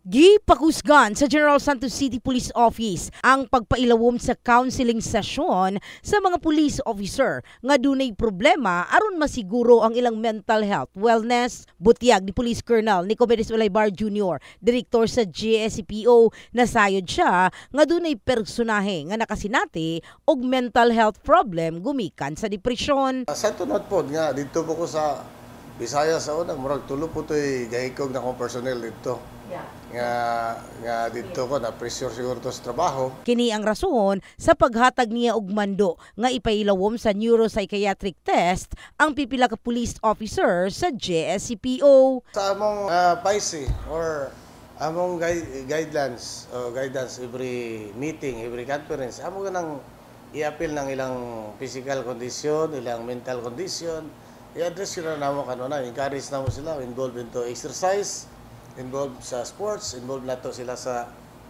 Gipakusgan sa General Santos City Police Office ang pagpailawom sa counseling session sa mga police officer nga dunay problema aron masiguro ang ilang mental health, wellness. Butyag ni Police Colonel Nicomedes Olaybar Jr., direktor sa GSCPO, nasayod siya nga dunay personahe nga nakasinati og mental health problem gumikan sa depresyon. Sa tunod po nga dito po ko sa Bisaya sa unang murag tulo po to'y gahikog na kong personnel dito. Nga dito ko na pressure siguro to sa trabaho. Kini ang rason sa paghatag niya og mando nga ipailawom sa neuropsychiatric test ang pipila ka police officer sa GSCPO. Sa among PICE or among guidelines every meeting, every conference, amo ganang i-appeal ng ilang physical condition, ilang mental condition. I-address sila na mo kanuna, encourage na mo sila involved into exercise, involved sa sports, involved na to sila sa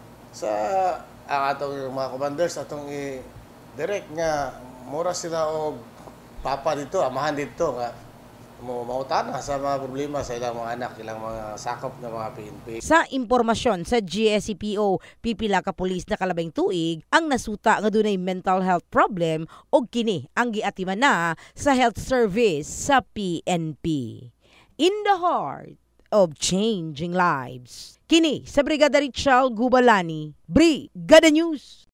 atong mga commanders atong i-direct nga mura sila og papa dito, amahan dito nga mautana sa mga problema sa ilang mga anak, ilang mga sakop na mga PNP. Sa impormasyon sa GSCPO, pipila ka pulis na kalabing tuig ang nasuta nga dunay mental health problem og kini ang giatiman na sa health service sa PNP. In the heart of changing lives. Kini sa Brigada Richelle Gubalani, Brigada News.